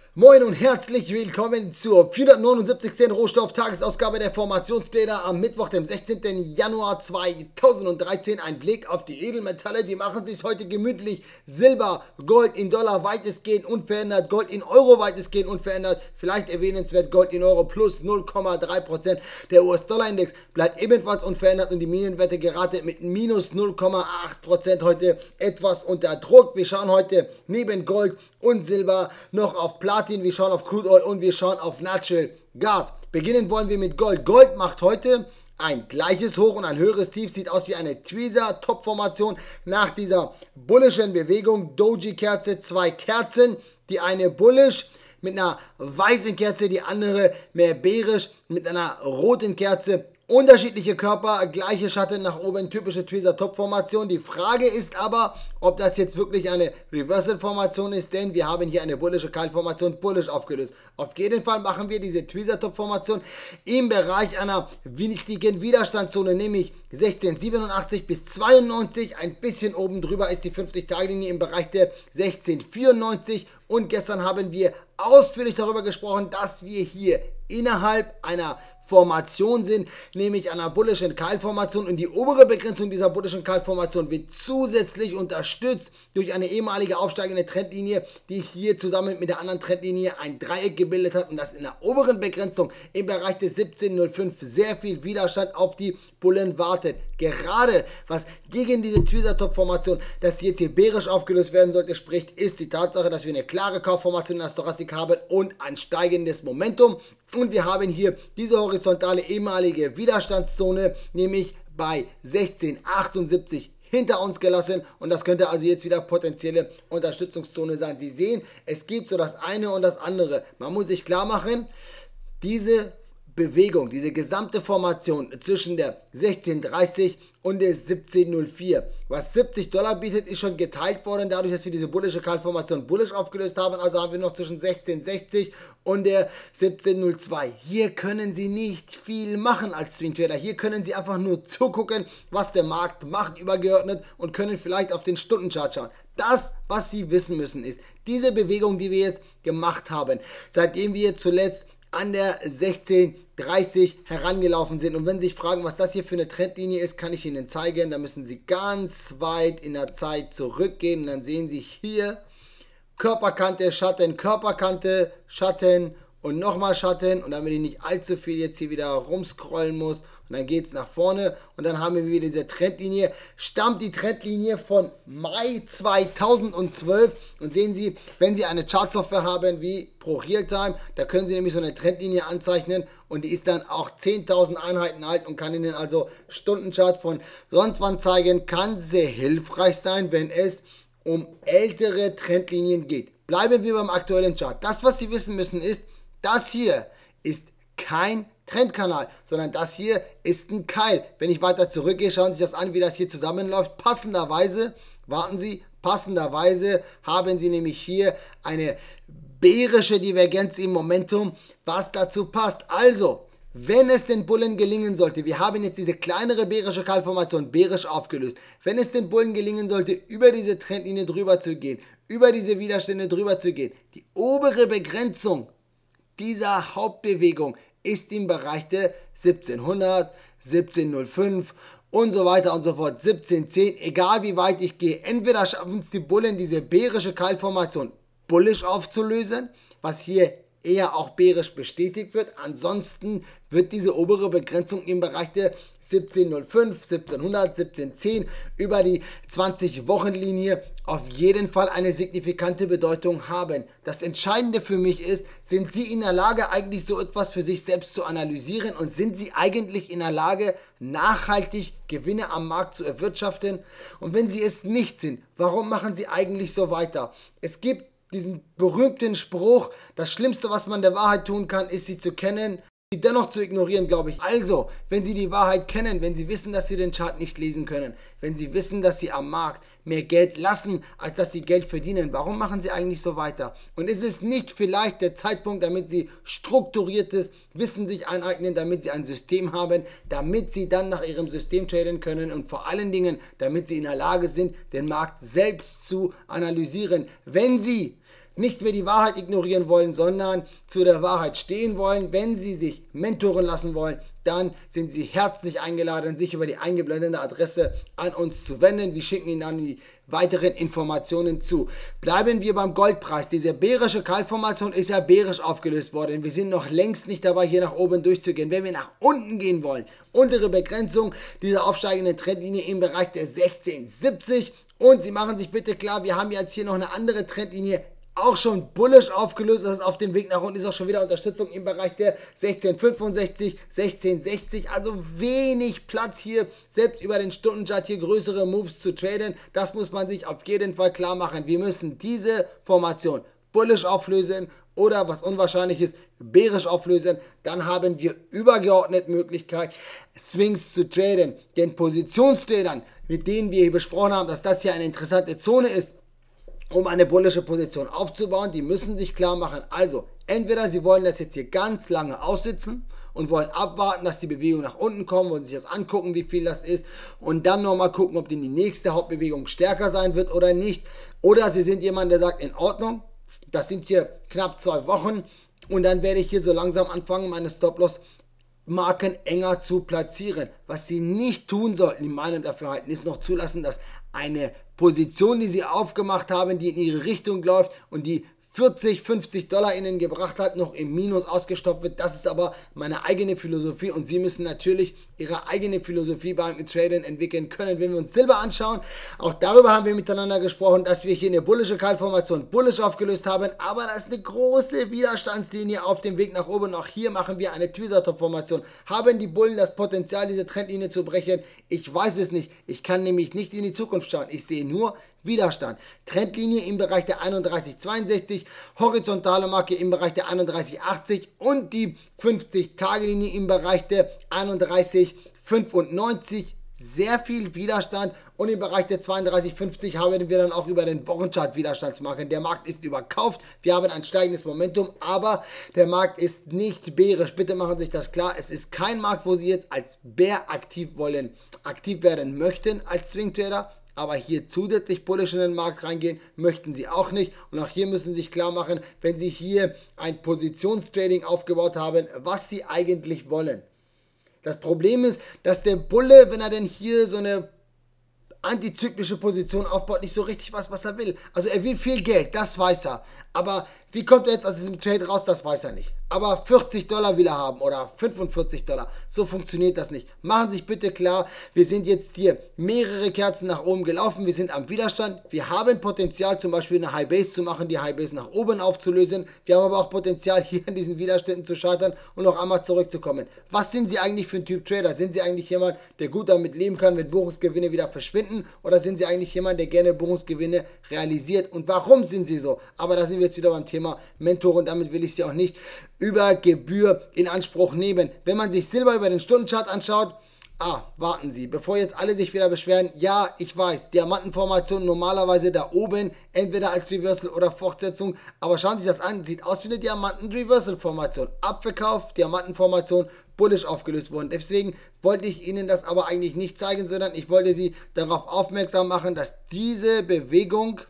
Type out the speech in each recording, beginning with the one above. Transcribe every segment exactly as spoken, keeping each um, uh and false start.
Moin und herzlich willkommen zur vierhundertneunundsiebzigsten Rohstoff-Tagesausgabe der Formationstrader am Mittwoch, dem sechzehnten Januar zweitausenddreizehn. Ein Blick auf die Edelmetalle, die machen sich heute gemütlich. Silber, Gold in Dollar weitestgehend unverändert, Gold in Euro weitestgehend unverändert. Vielleicht erwähnenswert, Gold in Euro plus null Komma drei Prozent. Der U S-Dollar-Index bleibt ebenfalls unverändert und die Minenwerte gerade mit minus null Komma acht Prozent heute etwas unter Druck. Wir schauen heute neben Gold und Silber noch auf Platin. Wir schauen auf Crude Oil und wir schauen auf Natural Gas. Beginnen wollen wir mit Gold. Gold macht heute ein gleiches Hoch und ein höheres Tief. Sieht aus wie eine Tweezer-Top-Formation nach dieser bullischen Bewegung. Doji-Kerze, zwei Kerzen. Die eine bullish mit einer weißen Kerze, die andere mehr bearisch mit einer roten Kerze. Unterschiedliche Körper, gleiche Schatten nach oben, typische Tweezer-Top-Formation. Die Frage ist aber, ob das jetzt wirklich eine Reversal-Formation ist, denn wir haben hier eine bullische Keilformation, bullish aufgelöst. Auf jeden Fall machen wir diese Tweezer-Top-Formation im Bereich einer wichtigen Widerstandszone, nämlich sechzehnhundertsiebenundachtzig bis zweiundneunzig. Ein bisschen oben drüber ist die fünfzig-Tage-Linie im Bereich der sechzehnhundertvierundneunzig. Und gestern haben wir ausführlich darüber gesprochen, dass wir hier innerhalb einer Formation sind, nämlich einer bullischen Keilformation, und die obere Begrenzung dieser bullischen Keilformation wird zusätzlich unterstützt durch eine ehemalige aufsteigende Trendlinie, die hier zusammen mit der anderen Trendlinie ein Dreieck gebildet hat und das in der oberen Begrenzung im Bereich des siebzehn null fünf sehr viel Widerstand auf die Bullen wartet. Gerade was gegen diese Tweezer-Top-Formation, dass sie jetzt hier bärisch aufgelöst werden sollte, spricht, ist die Tatsache, dass wir eine klare Kaufformation in der Stochastik haben und ein steigendes Momentum. Und wir haben hier diese horizontale ehemalige Widerstandszone, nämlich bei sechzehnhundertachtundsiebzig hinter uns gelassen, und das könnte also jetzt wieder potenzielle Unterstützungszone sein. Sie sehen, es gibt so das eine und das andere. Man muss sich klar machen, diese Bewegung, diese gesamte Formation zwischen der sechzehn dreißig und der siebzehn null vier, was siebzig Dollar bietet, ist schon geteilt worden, dadurch, dass wir diese bullische Keilformation bullisch aufgelöst haben. Also haben wir noch zwischen sechzehn sechzig und der siebzehn null zwei. Hier können Sie nicht viel machen als Swing Trader. Hier können Sie einfach nur zugucken, was der Markt macht, übergeordnet, und können vielleicht auf den Stundenchart schauen. Das, was Sie wissen müssen, ist diese Bewegung, die wir jetzt gemacht haben, seitdem wir zuletzt an der sechzehn dreißig herangelaufen sind. Und wenn Sie sich fragen, was das hier für eine Trendlinie ist, kann ich Ihnen zeigen. Da müssen Sie ganz weit in der Zeit zurückgehen und dann sehen Sie hier Körperkante, Schatten, Körperkante, Schatten und nochmal Schatten, und damit ich nicht allzu viel jetzt hier wieder rumscrollen muss, und dann geht es nach vorne und dann haben wir wieder diese Trendlinie. Stammt die Trendlinie von Mai zweitausendzwölf, und sehen Sie, wenn Sie eine Chartsoftware haben wie Pro Realtime, da können Sie nämlich so eine Trendlinie anzeichnen und die ist dann auch zehntausend Einheiten alt und kann Ihnen also Stundenchart von sonst wann zeigen. Kann sehr hilfreich sein, wenn es um ältere Trendlinien geht. Bleiben wir beim aktuellen Chart. Das, was Sie wissen müssen, ist, das hier ist kein Trendkanal, sondern das hier ist ein Keil. Wenn ich weiter zurückgehe, schauen Sie sich das an, wie das hier zusammenläuft. Passenderweise, warten Sie, passenderweise haben Sie nämlich hier eine bärische Divergenz im Momentum, was dazu passt. Also, wenn es den Bullen gelingen sollte, wir haben jetzt diese kleinere bärische Keilformation bärisch aufgelöst, wenn es den Bullen gelingen sollte, über diese Trendlinie drüber zu gehen, über diese Widerstände drüber zu gehen, die obere Begrenzung dieser Hauptbewegung ist im Bereich der siebzehnhundert, siebzehn null fünf und so weiter und so fort, siebzehn zehn, egal wie weit ich gehe. Entweder schaffen es die Bullen, diese bärische Keilformation bullisch aufzulösen, was hier eher auch bärisch bestätigt wird. Ansonsten wird diese obere Begrenzung im Bereich der siebzehn null fünf, siebzehnhundert, siebzehn zehn über die zwanzig-Wochen-Linie auf jeden Fall eine signifikante Bedeutung haben. Das Entscheidende für mich ist, sind Sie in der Lage, eigentlich so etwas für sich selbst zu analysieren, und sind Sie eigentlich in der Lage, nachhaltig Gewinne am Markt zu erwirtschaften? Und wenn Sie es nicht sind, warum machen Sie eigentlich so weiter? Es gibt diesen berühmten Spruch, das Schlimmste, was man der Wahrheit tun kann, ist sie zu kennen, sie dennoch zu ignorieren, glaube ich. Also, wenn Sie die Wahrheit kennen, wenn Sie wissen, dass Sie den Chart nicht lesen können, wenn Sie wissen, dass Sie am Markt mehr Geld lassen, als dass Sie Geld verdienen, warum machen Sie eigentlich so weiter? Und ist es nicht vielleicht der Zeitpunkt, damit Sie strukturiertes Wissen sich aneignen, damit Sie ein System haben, damit Sie dann nach Ihrem System traden können und vor allen Dingen, damit Sie in der Lage sind, den Markt selbst zu analysieren? Wenn Sie nicht mehr die Wahrheit ignorieren wollen, sondern zu der Wahrheit stehen wollen, wenn Sie sich mentoren lassen wollen, dann sind Sie herzlich eingeladen, sich über die eingeblendete Adresse an uns zu wenden. Wir schicken Ihnen dann die weiteren Informationen zu. Bleiben wir beim Goldpreis. Diese bärische Kaltformation ist ja bärisch aufgelöst worden. Wir sind noch längst nicht dabei, hier nach oben durchzugehen. Wenn wir nach unten gehen wollen, untere Begrenzung dieser aufsteigenden Trendlinie im Bereich der sechzehn siebzig. Und Sie machen sich bitte klar, wir haben jetzt hier noch eine andere Trendlinie, auch schon bullish aufgelöst, das ist auf dem Weg nach unten, ist auch schon wieder Unterstützung im Bereich der sechzehn fünfundsechzig, sechzehn sechzig, also wenig Platz hier, selbst über den Stundenchart hier größere Moves zu traden, das muss man sich auf jeden Fall klar machen. Wir müssen diese Formation bullish auflösen oder, was unwahrscheinlich ist, bärisch auflösen, dann haben wir übergeordnet Möglichkeit, Swings zu traden. Den Positionstradern, mit denen wir hier besprochen haben, dass das hier eine interessante Zone ist, um eine bullische Position aufzubauen, die müssen sich klar machen, also entweder sie wollen das jetzt hier ganz lange aussitzen und wollen abwarten, dass die Bewegung nach unten kommt, wollen sich das angucken, wie viel das ist und dann nochmal gucken, ob die nächste Hauptbewegung stärker sein wird oder nicht, oder sie sind jemand, der sagt, in Ordnung, das sind hier knapp zwei Wochen und dann werde ich hier so langsam anfangen, meine Stop-Loss Marken enger zu platzieren. Was Sie nicht tun sollten, in meinem Dafürhalten, ist noch zulassen, dass eine Position, die Sie aufgemacht haben, die in Ihre Richtung läuft und die vierzig, fünfzig Dollar Ihnen gebracht hat, noch im Minus ausgestoppt wird. Das ist aber meine eigene Philosophie und Sie müssen natürlich Ihre eigene Philosophie beim Traden entwickeln können. Wenn wir uns Silber anschauen, auch darüber haben wir miteinander gesprochen, dass wir hier eine bullische Kaltformation bullisch aufgelöst haben, aber da ist eine große Widerstandslinie auf dem Weg nach oben. Auch hier machen wir eine Tweezer-Top-Formation. Haben die Bullen das Potenzial, diese Trendlinie zu brechen? Ich weiß es nicht. Ich kann nämlich nicht in die Zukunft schauen. Ich sehe nur Widerstand. Trendlinie im Bereich der einunddreißig zweiundsechzig, horizontale Marke im Bereich der einunddreißig achtzig und die fünfzig Tage Linie im Bereich der einunddreißig fünfundneunzig. Sehr viel Widerstand und im Bereich der zweiunddreißig fünfzig haben wir dann auch über den Wochenchart Widerstandsmarken. Der Markt ist überkauft, wir haben ein steigendes Momentum, aber der Markt ist nicht bärisch. Bitte machen Sie sich das klar, es ist kein Markt, wo Sie jetzt als Bär aktiv wollen, aktiv werden möchten als Swing-Trader. Aber hier zusätzlich bullish in den Markt reingehen, möchten Sie auch nicht. Und auch hier müssen Sie sich klar machen, wenn Sie hier ein Positionstrading aufgebaut haben, was Sie eigentlich wollen. Das Problem ist, dass der Bulle, wenn er denn hier so eine antizyklische Position aufbaut, nicht so richtig was, was er will. Also er will viel Geld, das weiß er. Aber wie kommt er jetzt aus diesem Trade raus, das weiß er nicht. Aber vierzig Dollar will er haben oder fünfundvierzig Dollar. So funktioniert das nicht. Machen Sie sich bitte klar, wir sind jetzt hier mehrere Kerzen nach oben gelaufen. Wir sind am Widerstand. Wir haben Potenzial, zum Beispiel eine High Base zu machen, die High Base nach oben aufzulösen. Wir haben aber auch Potenzial, hier an diesen Widerständen zu scheitern und noch einmal zurückzukommen. Was sind Sie eigentlich für ein Typ Trader? Sind Sie eigentlich jemand, der gut damit leben kann, wenn Buchungsgewinne wieder verschwinden? Oder sind Sie eigentlich jemand, der gerne Buchungsgewinne realisiert? Und warum sind Sie so? Aber da sind wir jetzt wieder beim Thema Mentor und damit will ich Sie auch nicht über Gebühr in Anspruch nehmen. Wenn man sich Silber über den Stundenchart anschaut, ah, warten Sie, bevor jetzt alle sich wieder beschweren, ja, ich weiß, Diamantenformation normalerweise da oben, entweder als Reversal oder Fortsetzung, aber schauen Sie sich das an, sieht aus wie eine Diamanten-Reversal-Formation. Abverkauf, Diamantenformation, bullish aufgelöst worden. Deswegen wollte ich Ihnen das aber eigentlich nicht zeigen, sondern ich wollte Sie darauf aufmerksam machen, dass diese Bewegung,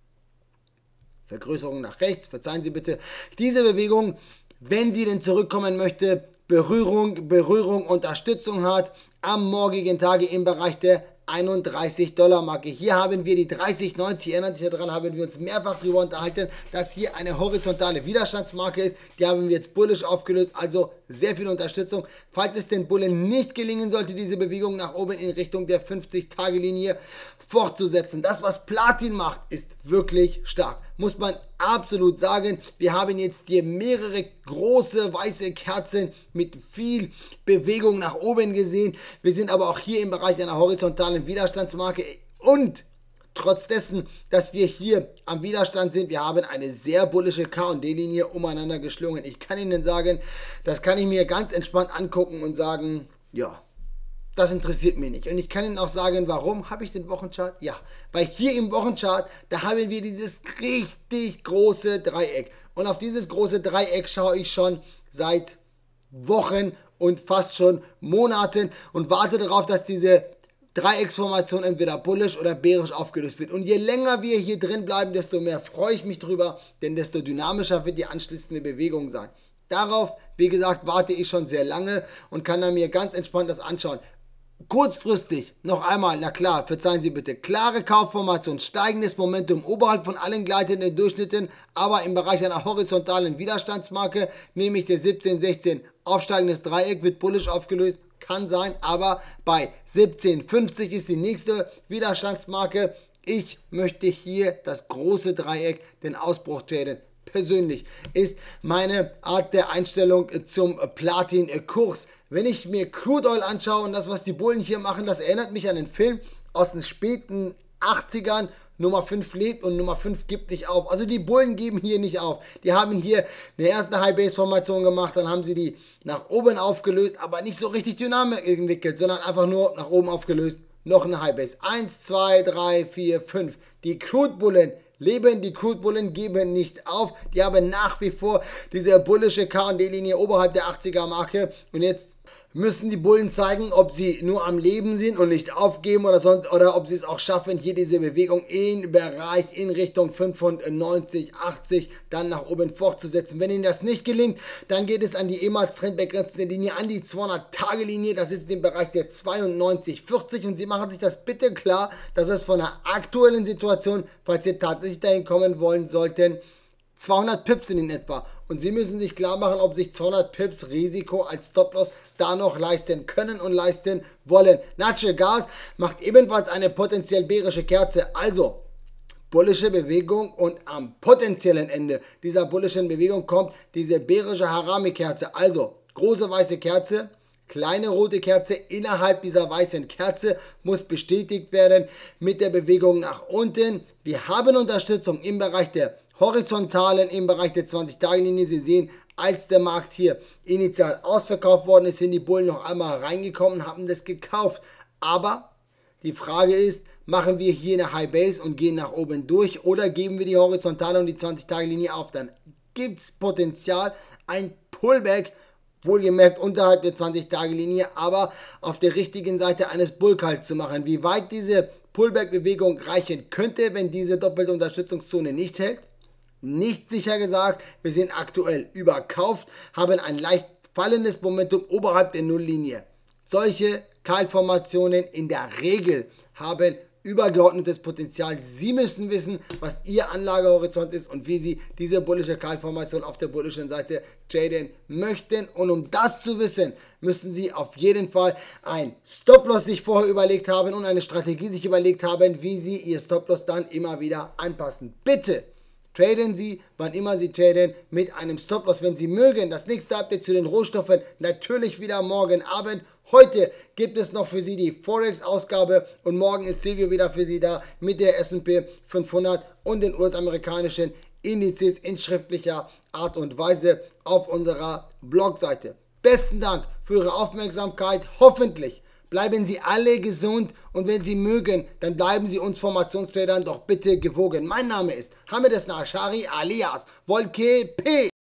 Vergrößerung nach rechts, verzeihen Sie bitte, diese Bewegung, wenn sie denn zurückkommen möchte, Berührung, Berührung, Unterstützung hat am morgigen Tage im Bereich der einunddreißig Dollar Marke. Hier haben wir die dreißig neunzig, erinnern sich daran, haben wir uns mehrfach darüber unterhalten, dass hier eine horizontale Widerstandsmarke ist. Die haben wir jetzt bullish aufgelöst, also sehr viel Unterstützung. Falls es den Bullen nicht gelingen sollte, diese Bewegung nach oben in Richtung der fünfzig Tage Linie fortzusetzen. Das, was Platin macht, ist wirklich stark. Muss man absolut sagen. Wir haben jetzt hier mehrere große weiße Kerzen mit viel Bewegung nach oben gesehen. Wir sind aber auch hier im Bereich einer horizontalen Widerstandsmarke und trotz dessen, dass wir hier am Widerstand sind, wir haben eine sehr bullische K und D-Linie umeinander geschlungen. Ich kann Ihnen sagen, das kann ich mir ganz entspannt angucken und sagen, ja, das interessiert mich nicht. Und ich kann Ihnen auch sagen, warum habe ich den Wochenchart? Ja, weil hier im Wochenchart, da haben wir dieses richtig große Dreieck. Und auf dieses große Dreieck schaue ich schon seit Wochen und fast schon Monaten und warte darauf, dass diese Dreiecksformation entweder bullisch oder bärisch aufgelöst wird. Und je länger wir hier drin bleiben, desto mehr freue ich mich drüber, denn desto dynamischer wird die anschließende Bewegung sein. Darauf, wie gesagt, warte ich schon sehr lange und kann dann mir ganz entspannt das anschauen. Kurzfristig noch einmal, na klar, verzeihen Sie bitte, klare Kaufformation, steigendes Momentum oberhalb von allen gleitenden Durchschnitten, aber im Bereich einer horizontalen Widerstandsmarke, nämlich der siebzehn sechzehn, aufsteigendes Dreieck wird bullisch aufgelöst, kann sein, aber bei siebzehn fünfzig ist die nächste Widerstandsmarke. Ich möchte hier das große Dreieck, den Ausbruch traden. Persönlich ist meine Art der Einstellung zum Platin-Kurs. Wenn ich mir Crude Oil anschaue und das, was die Bullen hier machen, das erinnert mich an den Film aus den späten achtzigern. Nummer fünf lebt und Nummer fünf gibt nicht auf. Also die Bullen geben hier nicht auf. Die haben hier eine erste High-Base-Formation gemacht, dann haben sie die nach oben aufgelöst, aber nicht so richtig Dynamik entwickelt, sondern einfach nur nach oben aufgelöst. Noch eine High-Base. eins, zwei, drei, vier, fünf. Die Crude-Bullen leben, die Crude-Bullen geben nicht auf. Die haben nach wie vor diese bullische K und D-Linie oberhalb der achtziger-Marke. Und jetzt müssen die Bullen zeigen, ob sie nur am Leben sind und nicht aufgeben oder sonst, oder ob sie es auch schaffen, hier diese Bewegung im Bereich in Richtung fünfundneunzig, achtzig dann nach oben fortzusetzen. Wenn ihnen das nicht gelingt, dann geht es an die ehemals trendbegrenzende Linie, an die zweihundert-Tage-Linie, das ist im Bereich der zweiundneunzig vierzig und sie machen sich das bitte klar, dass es von der aktuellen Situation, falls sie tatsächlich dahin kommen wollen sollten, zweihundert Pips sind in etwa. Und Sie müssen sich klar machen, ob sich zweihundert Pips Risiko als Stop-Loss da noch leisten können und leisten wollen. Natural Gas macht ebenfalls eine potenziell bärische Kerze. Also bullische Bewegung und am potenziellen Ende dieser bullischen Bewegung kommt diese bärische Harami-Kerze. Also große weiße Kerze, kleine rote Kerze innerhalb dieser weißen Kerze muss bestätigt werden mit der Bewegung nach unten. Wir haben Unterstützung im Bereich der horizontalen, im Bereich der zwanzig-Tage-Linie. Sie sehen, als der Markt hier initial ausverkauft worden ist, sind die Bullen noch einmal reingekommen und haben das gekauft. Aber die Frage ist, machen wir hier eine High Base und gehen nach oben durch oder geben wir die horizontale und die zwanzig-Tage-Linie auf? Dann gibt es Potenzial, ein Pullback, wohlgemerkt unterhalb der zwanzig-Tage-Linie, aber auf der richtigen Seite eines Bullkalls zu machen. Wie weit diese Pullback-Bewegung reichen könnte, wenn diese doppelte Unterstützungszone nicht hält? Nicht sicher gesagt, wir sind aktuell überkauft, haben ein leicht fallendes Momentum oberhalb der Nulllinie. Solche Keilformationen in der Regel haben übergeordnetes Potenzial. Sie müssen wissen, was Ihr Anlagehorizont ist und wie Sie diese bullische Keilformation auf der bullischen Seite traden möchten. Und um das zu wissen, müssen Sie auf jeden Fall ein Stop-Loss sich vorher überlegt haben und eine Strategie sich überlegt haben, wie Sie Ihr Stop-Loss dann immer wieder anpassen. Bitte traden Sie, wann immer Sie traden, mit einem Stop-Loss. Wenn Sie mögen, das nächste Update zu den Rohstoffen natürlich wieder morgen Abend. Heute gibt es noch für Sie die Forex-Ausgabe und morgen ist Silvio wieder für Sie da mit der S und P fünfhundert und den U S-amerikanischen Indizes in schriftlicher Art und Weise auf unserer Blogseite. Besten Dank für Ihre Aufmerksamkeit. Hoffentlich bleiben Sie alle gesund und wenn Sie mögen, dann bleiben Sie uns Formationstradern doch bitte gewogen. Mein Name ist Hamed Esna Ashari alias Wolke P.